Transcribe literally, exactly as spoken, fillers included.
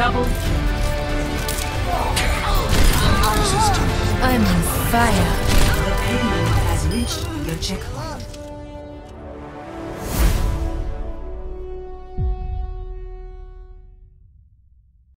Double kill. I'm on fire. The payload has reached the checkpoint.